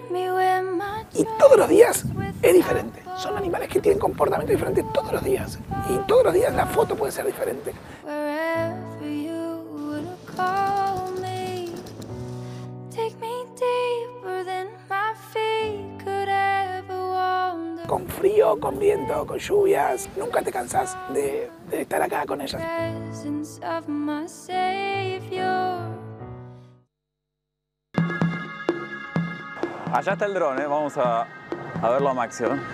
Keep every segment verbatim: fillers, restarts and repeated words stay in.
Y todos los días es diferente. Son animales que tienen comportamientos diferentes todos los días. Y todos los días la foto puede ser diferente. Con frío, con viento, con lluvias, nunca te cansás de, de estar acá con ellas. Allá está el dron, ¿eh? Vamos a, a verlo a Maxi, ¿no?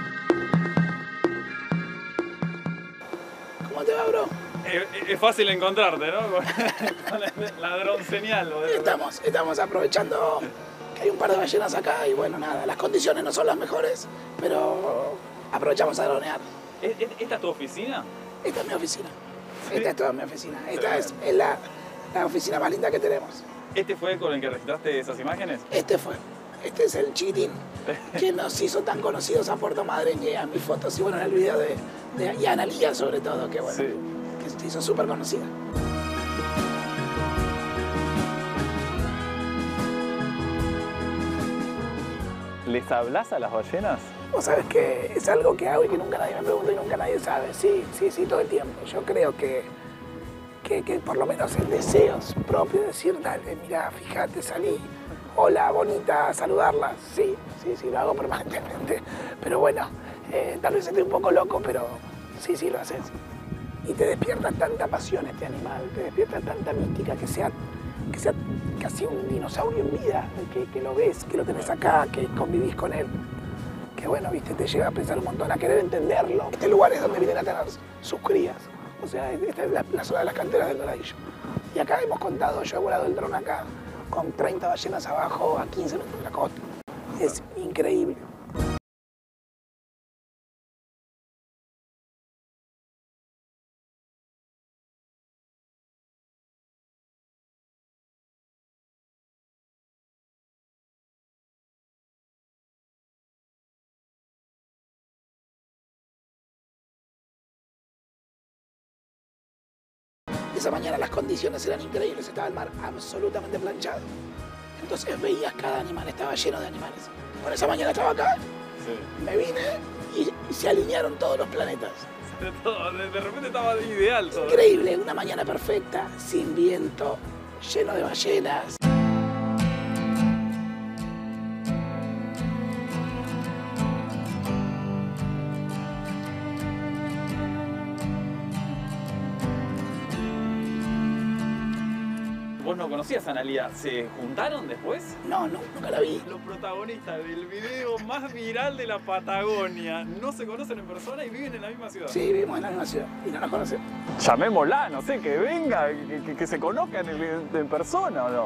¿Cómo te va, bro? Es, es fácil encontrarte, ¿no? Con, con la dron señal. Estamos, estamos aprovechando que hay un par de ballenas acá y bueno, nada, las condiciones no son las mejores, pero aprovechamos a dronear. ¿Esta es tu oficina? Esta es mi oficina. ¿Sí? Esta es toda mi oficina. Esta es, es la, la oficina más linda que tenemos. ¿Este fue con el que registraste esas imágenes? Este fue. Este es el chiquitín que nos hizo tan conocidos a Puerto Madryn y a mis fotos y bueno, en el video de, de y a Analía sobre todo, que bueno, sí, que se hizo súper conocida. ¿Les hablas a las ballenas? Vos sabés que es algo que hago y que nunca nadie me pregunta y nunca nadie sabe. Sí, sí, sí, todo el tiempo. Yo creo que, que, que por lo menos el deseo propio de decir, dale, mirá, fíjate, salí. Hola, bonita, saludarlas. Sí, sí, sí, lo hago permanentemente. Pero bueno, eh, tal vez esté un poco loco, pero sí, sí lo haces. Y te despierta tanta pasión este animal, te despierta tanta mística que sea, que sea casi un dinosaurio en vida, que, que lo ves, que lo tenés acá, que convivís con él. Que bueno, viste, te lleva a pensar un montón, a querer entenderlo. Este lugar es donde vienen a tener sus crías. O sea, esta es la, la zona de las canteras del Doradillo. Y acá hemos contado, yo he volado el dron acá, con treinta ballenas abajo a quince metros de la costa. Es increíble. Esa mañana las condiciones eran increíbles, estaba el mar absolutamente planchado. Entonces veías cada animal, estaba lleno de animales. Bueno, esa mañana estaba acá, sí. Me vine y, y se alinearon todos los planetas. De, todo, de, de repente estaba ideal todo. Increíble, una mañana perfecta, sin viento, lleno de ballenas. ¿Vos no conocías a Analía? ¿Se juntaron después? No, no, nunca la vi. Los protagonistas del video más viral de la Patagonia no se conocen en persona y viven en la misma ciudad. Sí, vivimos en la misma ciudad y no nos conocemos. Llamémosla, no sé, que venga, que, que, que se conozcan en, en persona, ¿o no?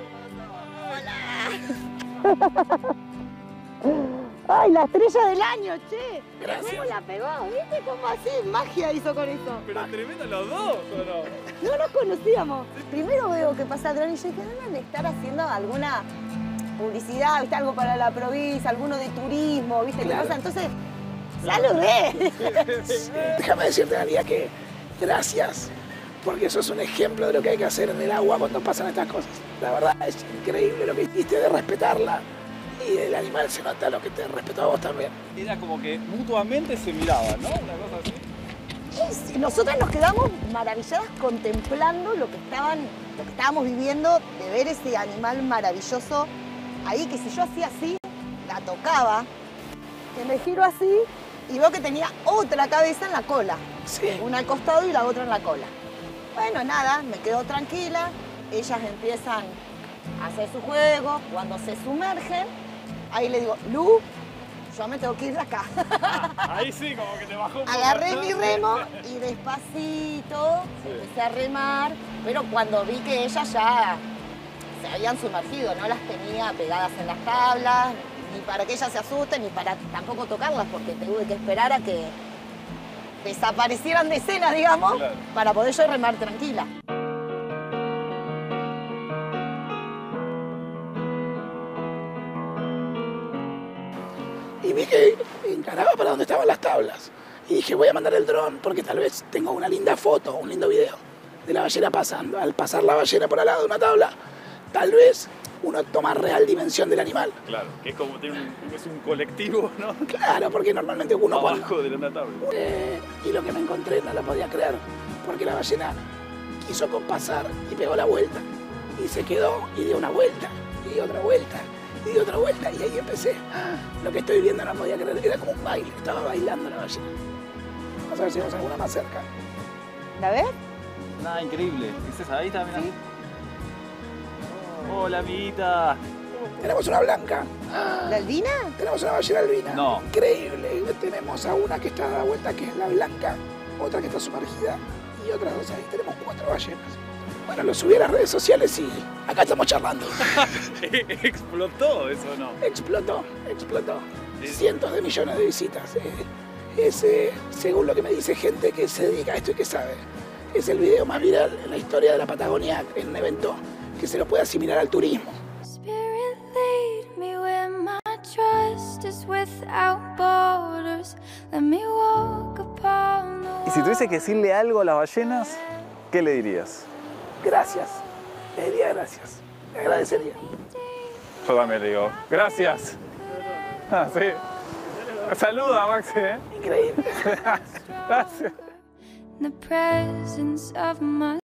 ¡Hola! ¡Ay, la estrella del año, che! Gracias. ¿Cómo la pegó? ¿Viste cómo así? Magia hizo con eso. Pero tremendo los dos, ¿o no? No nos conocíamos. Primero veo que pasa el dron y yo dije, deben de estar haciendo alguna publicidad, ¿viste? Algo para la provincia, alguno de turismo, ¿viste? Claro. ¿Qué pasa? Entonces, saludé. Déjame decirte, Analía, que gracias, porque sos un ejemplo de lo que hay que hacer en el agua cuando pasan estas cosas. La verdad, es increíble lo que hiciste de respetarla. Y el animal se nota lo que te respetó a vos también. Era como que mutuamente se miraban, ¿no? Una cosa así. Y nosotras nos quedamos maravilladas contemplando lo que, estaban, lo que estábamos viviendo, de ver ese animal maravilloso ahí, que si yo hacía así, la tocaba, que me giro así y veo que tenía otra cabeza en la cola. Sí. Una al costado y la otra en la cola. Bueno, nada, me quedo tranquila, ellas empiezan a hacer su juego, cuando se sumergen, ahí le digo, Lu, yo me tengo que ir de acá. Ah, ahí sí, como que te bajó un poco. Agarré mi remo y despacito sí. empecé a remar, pero cuando vi que ellas ya se habían sumergido, no las tenía pegadas en las tablas, ni para que ellas se asusten, ni para tampoco tocarlas, porque tuve que esperar a que desaparecieran de escena, digamos, claro, para poder yo remar tranquila. Y vi que encaraba para donde estaban las tablas. Y dije, voy a mandar el dron porque tal vez tengo una linda foto, un lindo video de la ballena pasando. Al pasar la ballena por al lado de una tabla, tal vez uno toma real dimensión del animal. Claro, que es como tiene un, es un colectivo, ¿no? Claro, porque normalmente uno... Abajo cuando- de la notable. Eh, y lo que me encontré no lo podía creer, porque la ballena quiso compasar y pegó la vuelta. Y se quedó y dio una vuelta, y otra vuelta, y dio otra vuelta. Y ahí empecé. Ah, lo que estoy viendo no podía creer. Era como un baile, estaba bailando la ballena. Vamos a ver si vemos alguna más cerca. ¿La ves? Nada, increíble. ¿Es esa? Ahí está, mirá. Sí. Hola, amiguita. Tenemos una blanca. Ah, ¿La albina? tenemos una ballena albina. No. Increíble. Tenemos a una que está dada vuelta, que es la blanca, otra que está sumergida, y otras dos ahí. Tenemos cuatro ballenas. Bueno, lo subí a las redes sociales y acá estamos charlando. ¿Explotó eso o no? Explotó, explotó. Sí. Cientos de millones de visitas. Eh, es, eh, según lo que me dice gente que se dedica a esto y que sabe, es el video más viral en la historia de la Patagonia en un evento que se lo puede asimilar al turismo. Spirit, lead me where my trust is without borders. Let me walk upon the Y si tuviese que decirle algo a las ballenas, ¿qué le dirías? Gracias. Le diría gracias. Le agradecería. Yo también le digo, gracias. Ah, sí. Saluda, Maxi, ¿eh? Increíble. Gracias. in the presence of my